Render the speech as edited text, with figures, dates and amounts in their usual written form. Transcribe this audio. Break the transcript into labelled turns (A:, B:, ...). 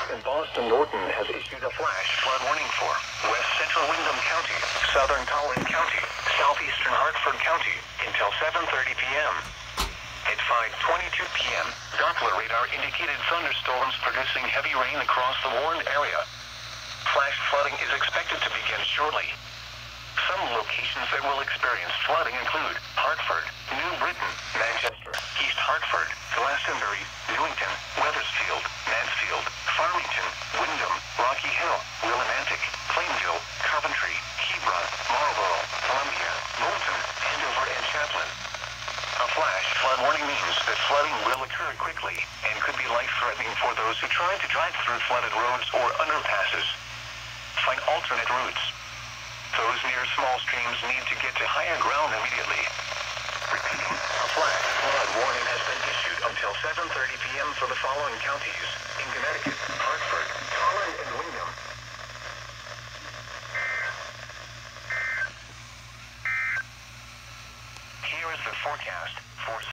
A: in Boston Norton has issued a flash flood warning for west central Windham County, southern Tolland County, southeastern Hartford County until 7:30 p.m. At 5:22 p.m., Doppler radar indicated thunderstorms producing heavy rain across the warned area. Flash flooding is expected to begin shortly. Some locations that will experience flooding include Hartford, New Britain, Manchester, East Hartford, Glastonbury, Newington, Wethersfield, Mansfield, Farmington, Windham, Rocky Hill, Willimantic, Plainville, Coventry, Hebron, Marlborough, Columbia, Moulton, Andover, and Chaplin. A flash flood warning means that flooding will occur quickly and could be life-threatening for those who try to drive through flooded roads or underpasses. Find alternate routes. Those near small streams need to get to higher ground immediately. Repeating, a flash flood warning has been issued until 7:30 p.m. for the following counties in Connecticut, Hartford, Tolland, and Windham. Here is the forecast for